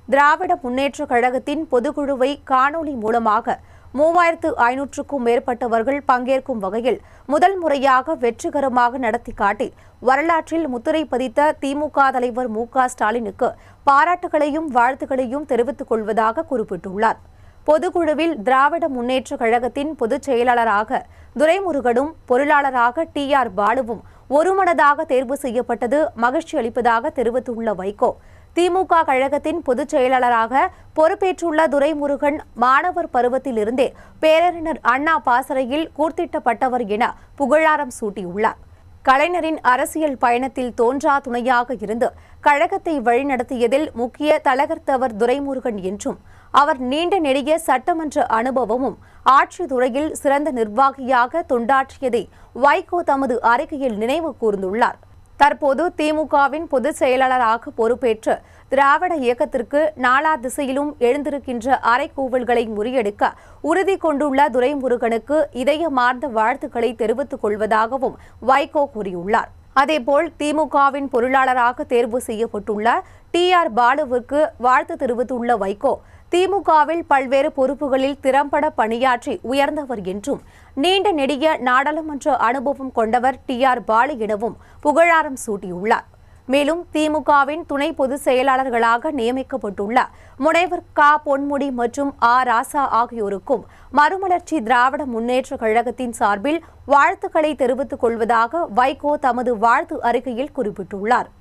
திராவிட முன்னேற்றக் கழகத்தின் பொதுக்குழுவை காணொலி மூலமாக 3500க்கும் மேற்பட்டவர்கள் பங்கேற்கும் வகையில் முதல் முறையாக வெற்றிகரமாக நடத்தி காட்டி வரலாற்றில் முத்திரை பதித்த திமுக தலைவர் மு.க.ஸ்டாலினுக்கு பாராட்டுகளையும் வாழ்த்துக்களையும் தெரிவித்துக் கொள்வதாக குறிப்பிட்டுள்ளார். பொதுக்குழுவில் திராவிட முன்னேற்றக் கழகத்தின் பொதுச் செயலாளராக துரைமுருகனும் பொருளாளராக TRBaaluவும் ஒருமனதாக தேர்வு செய்யப்பட்டது மகிழ்ச்சி அளிப்பதாக தெரிவித்துள்ள வைகோ, திமுக கழகத்தின் பொதுச் செயலாளராக பொறுப்பேற்றுள்ள துரைமுருகன் மாணவர் பருவத்திலிருந்தே பேரறிஞர் அண்ணா பாசறையில் கூர்த்திட்டப்பட்டவர் என புகழாரம் சூட்டியுள்ளார். கலைஞரின் அரசியல் பயணத்தில் தோன்றா துணையாக இருந்து கழகத்தை வழிநடத்தியதில் முக்கிய தலகர்த்தவர் துரைமுருகன் என்றும், அவர் நீண்ட நெடிய சட்டமன்ற அனுபவமும் ஆட்சி துறையில் சிறந்த நிர்வாகியாக தொண்டாற்றியதை வைகோ தமது அறிக்கையில் நினைவு கூர்ந்துள்ளார். தற்போது திமுகவின் பொதுச் செயலாளராக பொறுப்பேற்று திராவிட இயக்கத்திற்கு நாலா திசையிலும் எழுந்திருக்கின்ற அறைகூவல்களை முறியடிக்க உறுதி கொண்டுள்ள துரைமுருகனுக்கு இதயமார்ந்த வாழ்த்துக்களை தெரிவித்துக் கொள்வதாகவும் வைகோ கூறியுள்ளார். அதேபோல் திமுகவின் பொருளாளராக தேர்வு செய்யப்பட்டுள்ள TRBaaluவிற்கு வாழ்த்து தெரிவித்துள்ள வைகோ, திமுகவில் பல்வேறு பொறுப்புகளில் திறம்பட பணியாற்றி உயர்ந்தவர் என்றும், நீண்ட நெடிய நாடாளுமன்ற அனுபவம் கொண்டவர் TRBaalu எனவும் புகழாரம் சூட்டியுள்ளார். மேலும் திமுகவின் துணை பொதுச் செயலாளர்களாக நியமிக்கப்பட்டுள்ள முனைவர் பொன்முடி மற்றும் ராசா ஆகியோருக்கும் மறுமலர்ச்சி திராவிட முன்னேற்றக் கழகத்தின் சார்பில் வாழ்த்துக்களை தெரிவித்துக் கொள்வதாக வைகோ தமது வாழ்த்து அறிக்கையில் குறிப்பிட்டுள்ளார்.